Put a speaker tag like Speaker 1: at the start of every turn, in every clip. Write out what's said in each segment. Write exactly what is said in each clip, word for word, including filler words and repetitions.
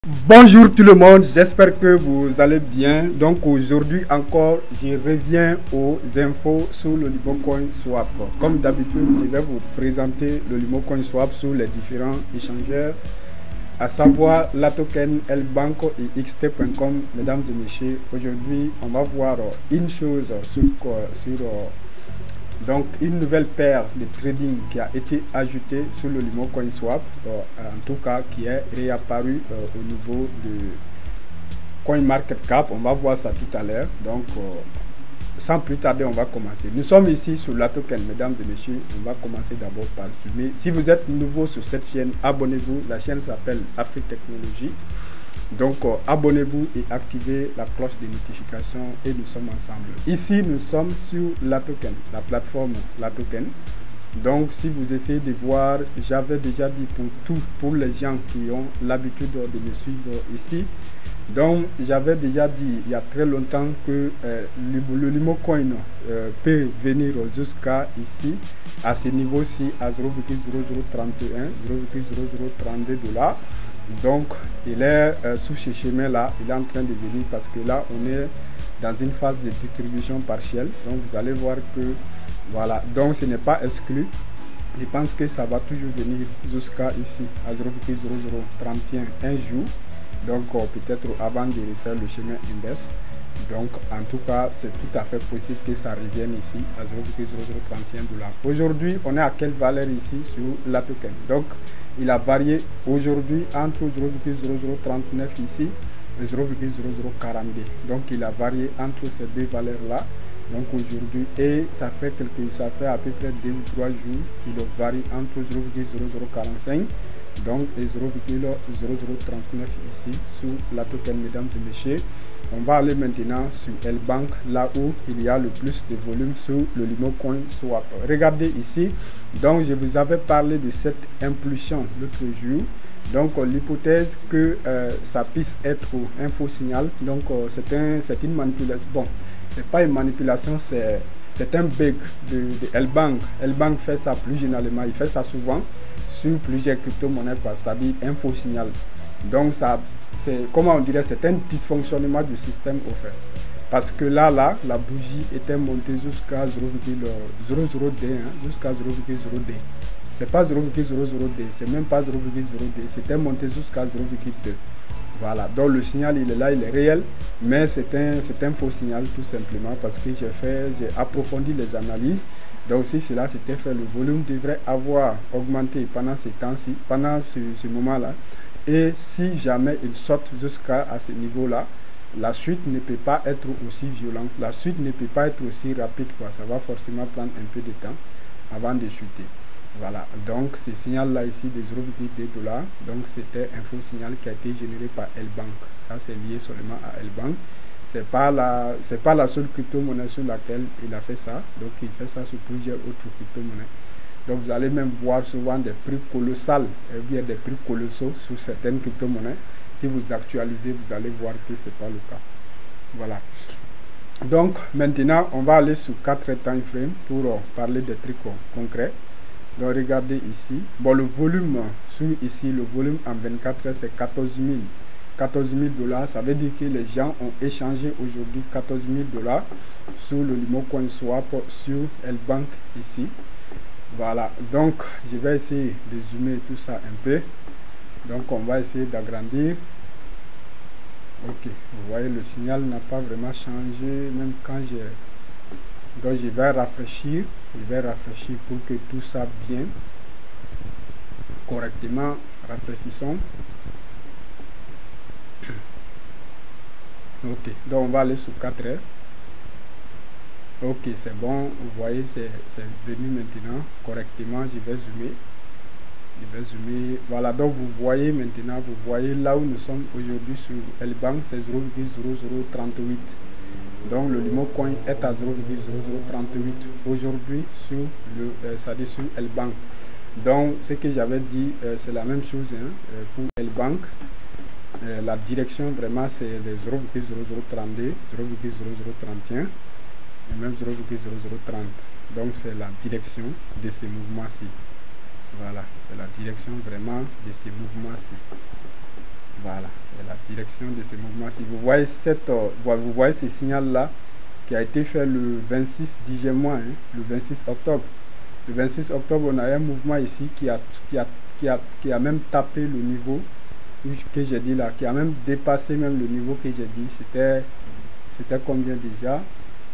Speaker 1: Bonjour tout le monde, j'espère que vous allez bien. Donc aujourd'hui encore, je reviens aux infos sur le Limocoin Swap. Comme d'habitude, je vais vous présenter le Limocoin Swap sur les différents échangeurs, à savoir la token, Lbank et X T point com. Mesdames et messieurs, aujourd'hui, on va voir une chose sur, sur donc une nouvelle paire de trading qui a été ajoutée sur le Limocoin Swap, euh, en tout cas qui est réapparu euh, au niveau de CoinMarketCap. On va voir ça tout à l'heure. Donc euh, sans plus tarder, on va commencer. Nous sommes ici sur la token, mesdames et messieurs. On va commencer d'abord par zoomer. Si vous êtes nouveau sur cette chaîne, abonnez-vous. La chaîne s'appelle Afrique Technologie. Donc euh, abonnez-vous et activez la cloche de notification et nous sommes ensemble. Ici nous sommes sur la token, la plateforme la token. Donc si vous essayez de voir, j'avais déjà dit pour tout, pour les gens qui ont l'habitude de me suivre ici. Donc j'avais déjà dit il y a très longtemps que euh, le, le Limocoin euh, peut venir jusqu'à ici, à ce niveau-ci, à zéro virgule zéro zéro trente et un, zéro virgule zéro zéro trente-deux dollars. Donc il est euh, sous ce chemin là, il est en train de venir parce que là on est dans une phase de distribution partielle. Donc vous allez voir que voilà, donc ce n'est pas exclu. Je pense que ça va toujours venir jusqu'à ici à zéro virgule zéro zéro trente et un un jour. Donc euh, peut-être avant de refaire le chemin inverse. Donc en tout cas c'est tout à fait possible que ça revienne ici à zéro virgule zéro zéro trente et un dollars. Aujourd'hui on est à quelle valeur ici sur la token? Donc il a varié aujourd'hui entre zéro virgule zéro zéro trente-neuf ici et zéro virgule zéro zéro quarante-deux. Donc il a varié entre ces deux valeurs là. Donc aujourd'hui, et ça fait quelques, ça fait à peu près deux ou trois jours qu'il varie entre zéro virgule zéro zéro quarante-cinq donc et zéro virgule zéro zéro trente-neuf ici sur la token, mesdames et messieurs. On va aller maintenant sur Lbank, là où il y a le plus de volume sur le Limocoin Swap. Regardez ici, donc je vous avais parlé de cette impulsion l'autre jour. Donc euh, l'hypothèse que euh, ça puisse être un faux signal. Donc euh, c'est un, c'est une manipulation. Bon, c'est pas une manipulation, c'est c'est un bug de, de Lbank. Lbank fait ça plus généralement, il fait ça souvent sur plusieurs crypto-monnaies, c'est-à-dire un faux signal. Donc ça, c'est comment on dirait, c'est un dysfonctionnement du système offert. Parce que là, là, la bougie était montée jusqu'à zéro virgule zéro zéro deux, hein, jusqu'à zéro virgule zéro deux. C'est pas zéro virgule zéro zéro deux, c'est même pas zéro virgule zéro deux, c'était monté jusqu'à zéro virgule deux. Voilà, donc le signal il est là, il est réel, mais c'est un, c'est un faux signal tout simplement parce que j'ai fait, j'ai approfondi les analyses. Donc si cela s'était fait, le volume devrait avoir augmenté pendant ce temps-ci, pendant ce, ce moment-là. Et si jamais il saute jusqu'à ce niveau-là, la suite ne peut pas être aussi violente, la suite ne peut pas être aussi rapide, quoi. Ça va forcément prendre un peu de temps avant de chuter. Voilà, donc ce signal là ici de zéro virgule deux dollars, donc c'était un faux signal qui a été généré par Lbank. Ça c'est lié seulement à Lbank. C'est pas la c'est pas la seule crypto-monnaie sur laquelle il a fait ça. Donc il fait ça sur plusieurs autres crypto-monnaies. Donc vous allez même voir souvent des prix colossaux, et bien des prix colossaux sur certaines crypto-monnaies. Si vous actualisez, vous allez voir que c'est pas le cas. Voilà. Donc maintenant on va aller sur quatre time frame pour euh, parler des trucs euh, concrets. Donc regardez ici, bon le volume sur ici, le volume en vingt-quatre heures c'est quatorze mille dollars. Ça veut dire que les gens ont échangé aujourd'hui quatorze mille dollars sur le Limocoin Swap sur Lbank ici. Voilà, donc je vais essayer de zoomer tout ça un peu. Donc on va essayer d'agrandir. Ok, vous voyez le signal n'a pas vraiment changé même quand j'ai... Donc je vais rafraîchir, je vais rafraîchir pour que tout ça bien correctement. Rafraîchissons. Ok, donc on va aller sur quatre heures. Ok, c'est bon, vous voyez c'est venu maintenant correctement. Je vais zoomer. Je vais zoomer. Voilà, donc vous voyez maintenant, vous voyez là où nous sommes aujourd'hui sur Lbank, c'est zéro virgule zéro zéro trente-huit. Donc le Limocoin est à zéro virgule zéro zéro trente-huit aujourd'hui sur le euh, ça dit sur Lbank. Donc ce que j'avais dit euh, c'est la même chose hein, euh, pour Lbank. Euh, la direction vraiment c'est de zéro virgule zéro zéro trente-deux, zéro virgule zéro zéro trente et un et même zéro virgule zéro zéro trente. Donc c'est la direction de ces mouvements-ci. Voilà, c'est la direction vraiment de ces mouvements-ci. Voilà, c'est la direction de ce mouvement. Si vous voyez cette, euh, vous voyez ce signal-là qui a été fait le vingt-six dixième mois, hein, le vingt-six octobre. Le vingt-six octobre, on a un mouvement ici qui a, qui a, qui a, qui a même tapé le niveau que j'ai dit là, qui a même dépassé même le niveau que j'ai dit. C'était, c'était combien déjà?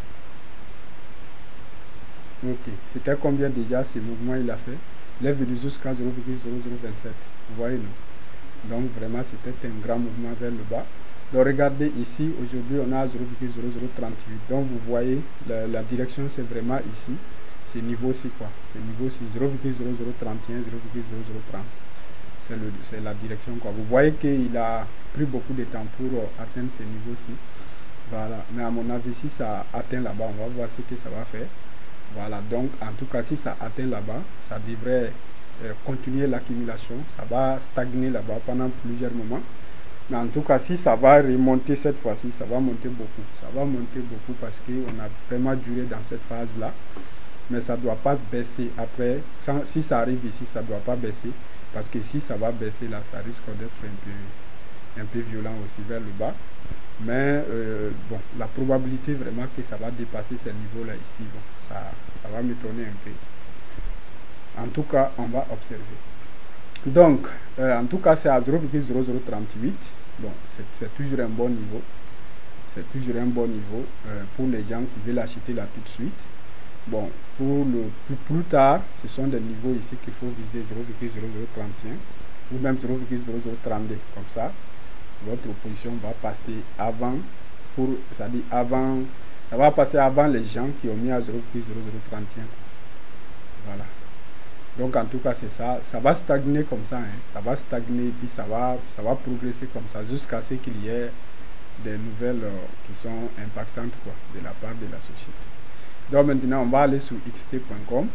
Speaker 1: Ok, c'était combien déjà ce mouvement il a fait? Il est venu jusqu'à zéro virgule zéro zéro vingt-sept. Vous voyez, non? Donc vraiment, c'était un grand mouvement vers le bas. Donc regardez ici, aujourd'hui on a zéro virgule zéro zéro trente-huit. Donc vous voyez, la, la direction c'est vraiment ici. C'est niveau-ci quoi. C'est niveau-ci, zéro virgule zéro zéro trente et un, zéro virgule zéro zéro trente. C'est la direction quoi. Vous voyez qu'il a pris beaucoup de temps pour euh, atteindre ce niveau-ci. Voilà. Mais à mon avis, si ça atteint là-bas, on va voir ce que ça va faire. Voilà. Donc en tout cas, si ça atteint là-bas, ça devrait euh, continuer l'accumulation. Ça va stagner là-bas pendant plusieurs moments. Mais en tout cas, si ça va remonter cette fois-ci, ça va monter beaucoup. Ça va monter beaucoup parce qu'on a vraiment duré dans cette phase-là. Mais ça ne doit pas baisser après. Sans, si ça arrive ici, ça ne doit pas baisser. Parce que si ça va baisser là, ça risque d'être un peu, un peu violent aussi vers le bas. Mais euh, bon, la probabilité vraiment que ça va dépasser ce niveau-là ici, bon, ça, ça va m'étonner un peu. En tout cas, on va observer. Donc, euh, en tout cas, c'est à zéro virgule zéro zéro trente-huit. Bon, c'est toujours un bon niveau. C'est toujours un bon niveau euh, pour les gens qui veulent acheter là tout de suite. Bon, pour le plus, plus tard, ce sont des niveaux ici qu'il faut viser zéro virgule zéro zéro trente et un ou même zéro virgule zéro zéro trente-deux. Comme ça, votre position va passer avant, pour, c'est-à-dire avant, ça va passer avant les gens qui ont mis à zéro virgule zéro zéro trente et un. Voilà. Donc en tout cas c'est ça, ça va stagner comme ça, hein. Ça va stagner puis ça va, ça va progresser comme ça jusqu'à ce qu'il y ait des nouvelles euh, qui sont impactantes quoi, de la part de la société. Donc maintenant on va aller sur x t point com.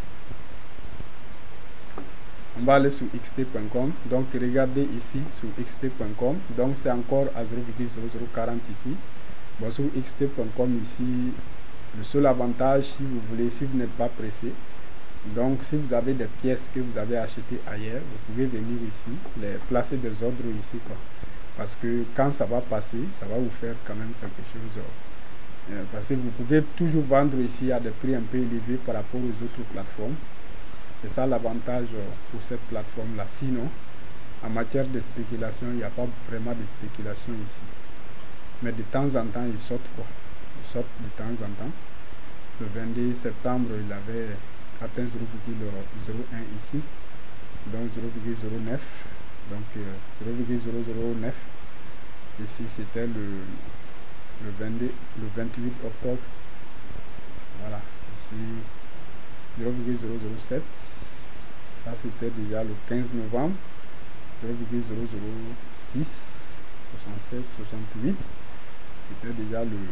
Speaker 1: On va aller sur x t point com. Donc regardez ici sur x t point com. Donc c'est encore à zéro virgule zéro zéro quarante ici. Bon, sur x t point com ici, le seul avantage si vous voulez, si vous n'êtes pas pressé, donc si vous avez des pièces que vous avez achetées ailleurs, vous pouvez venir ici, les placer des ordres ici quoi. Parce que quand ça va passer, ça va vous faire quand même quelque chose. Euh, parce que vous pouvez toujours vendre ici à des prix un peu élevés par rapport aux autres plateformes. C'est ça l'avantage pour cette plateforme là. Sinon, en matière de spéculation, il n'y a pas vraiment de spéculation ici. Mais de temps en temps, ils sortent quoi. Ils sortent de temps en temps. Le vingt-deux septembre, il avait atteint zéro virgule zéro un ici, donc zéro virgule zéro neuf, donc euh, zéro virgule zéro zéro neuf ici c'était le, le vingt-deux, le vingt-huit octobre, voilà, ici zéro virgule zéro zéro sept, ça c'était déjà le quinze novembre, zéro virgule zéro zéro six, soixante-sept, soixante-huit, c'était déjà le,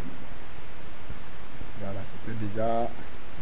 Speaker 1: voilà, c'était déjà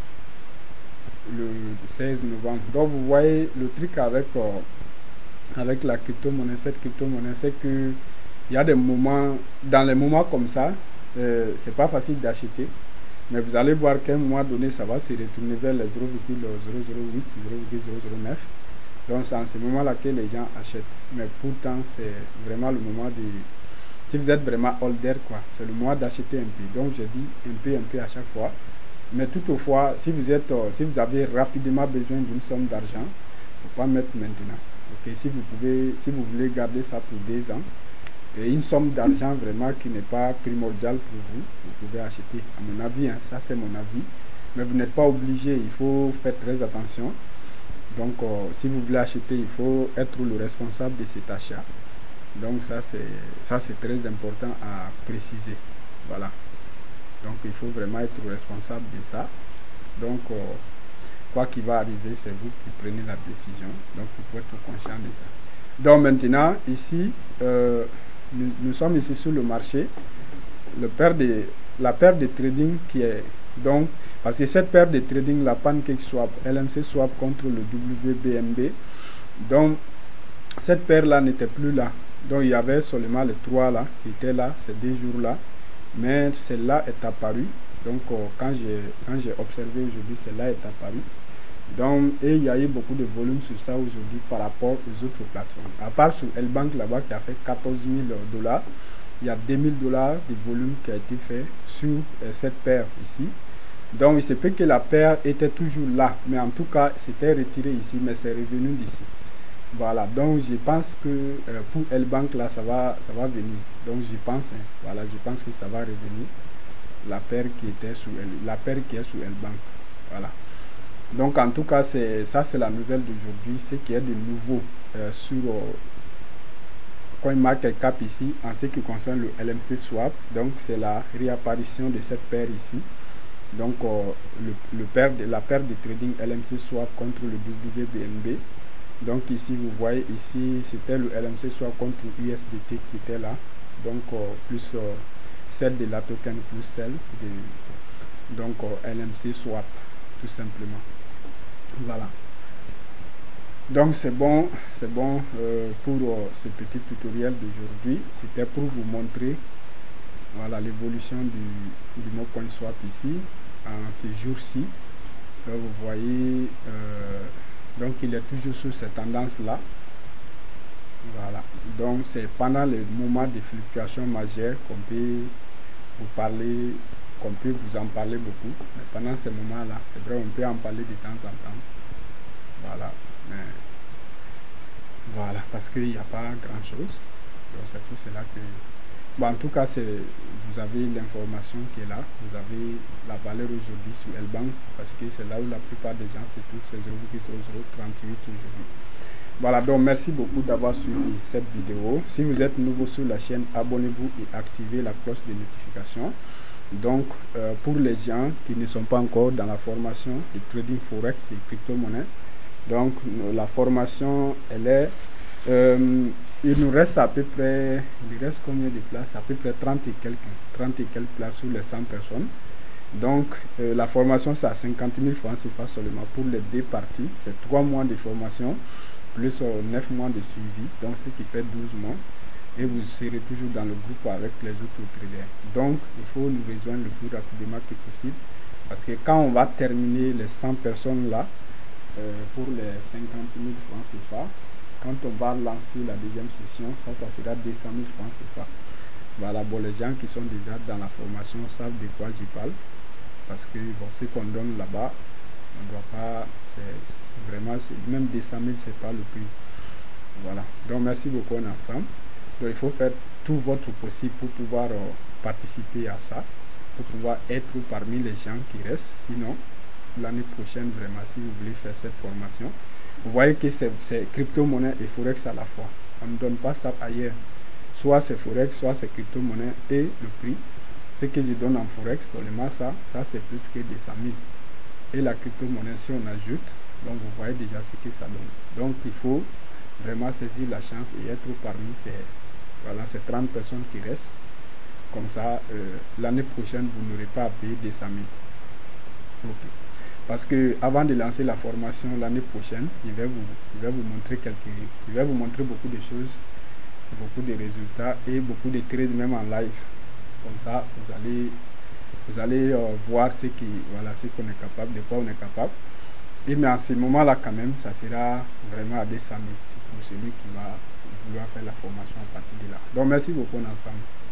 Speaker 1: le seize novembre. Donc vous voyez le truc avec euh, avec la crypto-monnaie, cette crypto-monnaie, c'est que il y a des moments, dans les moments comme ça, euh, c'est pas facile d'acheter, mais vous allez voir qu'à un moment donné ça va se retourner vers les zéro virgule zéro zéro huit, zéro virgule zéro zéro neuf. Donc c'est en ce moment là que les gens achètent, mais pourtant c'est vraiment le moment de, si vous êtes vraiment holder quoi, c'est le moment d'acheter un peu. Donc je dis un peu un peu à chaque fois. Mais toutefois, si vous êtes, euh, si vous avez rapidement besoin d'une somme d'argent, il ne faut pas mettre maintenant. Okay? Si vous pouvez, si vous voulez garder ça pour deux ans, et une somme d'argent vraiment qui n'est pas primordiale pour vous, vous pouvez acheter. À mon avis, hein, ça c'est mon avis. Mais vous n'êtes pas obligé, il faut faire très attention. Donc, euh, si vous voulez acheter, il faut être le responsable de cet achat. Donc, ça c'est très important à préciser. Voilà. Donc il faut vraiment être responsable de ça. Donc euh, quoi qu'il va arriver, c'est vous qui prenez la décision. Donc il faut être conscient de ça. Donc maintenant, ici, euh, nous, nous sommes ici sur le marché. Le paire de, la paire de trading qui est donc, parce que cette paire de trading, la Pancake Swap, L M C Swap contre le W B N B, donc cette paire là n'était plus là. Donc il y avait seulement les trois là qui étaient là, ces deux jours là. Mais celle-là est apparue. Donc euh, quand j'ai quand j'ai observé aujourd'hui, celle-là est apparue. Donc, et il y a eu beaucoup de volume sur ça aujourd'hui par rapport aux autres plateformes. À part sur L-Bank là-bas qui a fait quatorze mille dollars, il y a deux mille dollars de volume qui a été fait sur euh, cette paire ici. Donc, il se peut que la paire était toujours là, mais en tout cas, c'était retiré ici, mais c'est revenu d'ici. Voilà, donc je pense que euh, pour L-Bank là, ça va, ça va venir. Donc, je pense, hein, voilà, je pense que ça va revenir. La paire qui était sous L, la paire qui est sous L-Bank. Voilà. Donc en tout cas, c'est ça, c'est la nouvelle d'aujourd'hui, ce qui est de nouveau euh, sur euh, CoinMarketCap ici en ce qui concerne le L M C Swap. Donc c'est la réapparition de cette paire ici. Donc euh, le, le paire de, la paire de trading L M C Swap contre le W B N B. Donc ici vous voyez ici c'était le L M C Swap contre U S D T qui était là. Donc euh, plus euh, celle de la token plus celle de donc euh, L M C Swap tout simplement. Voilà, donc c'est bon, c'est bon euh, pour euh, ce petit tutoriel d'aujourd'hui. C'était pour vous montrer voilà l'évolution du, du MoCoinSwap ici en ces jours-ci. Vous voyez euh, donc il est toujours sur cette tendance là. Voilà, donc c'est pendant les moments de fluctuation majeure qu'on peut vous parler, qu'on peut vous en parler beaucoup, mais pendant ces moments là c'est vrai on peut en parler de temps en temps. Voilà, mais voilà, parce qu'il n'y a pas grand chose, donc c'est pour cela que bon, en tout cas c'est vous avez l'information qui est là, vous avez la valeur aujourd'hui sur L-Bank parce que c'est là où la plupart des gens se trouvent, c'est zéro virgule zéro zéro trente-huit aujourd'hui. Voilà, donc merci beaucoup d'avoir suivi cette vidéo. Si vous êtes nouveau sur la chaîne, abonnez-vous et activez la cloche de notification. Donc euh, pour les gens qui ne sont pas encore dans la formation de trading forex et crypto-monnaie, donc la formation elle est euh, il nous reste à peu près, il reste combien de places, à peu près trente et quelques trente et quelques places sur les cent personnes. Donc euh, la formation c'est à cinquante mille francs C F A seulement pour les deux parties. C'est trois mois de formation plus euh, neuf mois de suivi, donc ce qui fait douze mois, et vous serez toujours dans le groupe avec les autres traders. Donc il faut nous rejoindre le plus rapidement que possible, parce que quand on va terminer les cent personnes là euh, pour les cinquante mille francs C F A, quand on va lancer la deuxième session, ça ça sera deux cent mille francs C F A. Voilà, bon, les gens qui sont déjà dans la formation savent de quoi j'y parle, parce que bon, ce qu'on donne là-bas, on ne doit pas, c'est vraiment, même deux cent mille c'est pas le prix. Voilà, donc merci beaucoup, on est ensemble. Donc il faut faire tout votre possible pour pouvoir euh, participer à ça, pour pouvoir être parmi les gens qui restent. Sinon l'année prochaine, vraiment, si vous voulez faire cette formation, vous voyez que c'est crypto-monnaie et forex à la fois. On ne donne pas ça ailleurs, soit c'est forex, soit c'est crypto-monnaie, et le prix, ce que je donne en forex seulement, ça ça c'est plus que deux cent mille, et la crypto-monnaie si on ajoute, donc vous voyez déjà ce que ça donne. Donc il faut vraiment saisir la chance et être parmi ces, voilà, ces trente personnes qui restent. Comme ça euh, l'année prochaine vous n'aurez pas à payer deux cent mille. Okay. Parce que avant de lancer la formation l'année prochaine, je vais vous, je vais vous montrer quelques, je vais vous montrer beaucoup de choses, beaucoup de résultats et beaucoup de trades même en live. Comme ça vous allez vous allez euh, voir ce qui, voilà, ce qu'on est capable, de quoi on est capable. Et mais en ce moment là quand même ça sera vraiment à deux cent mille pour celui qui va vouloir faire la formation à partir de là. Donc merci beaucoup ensemble.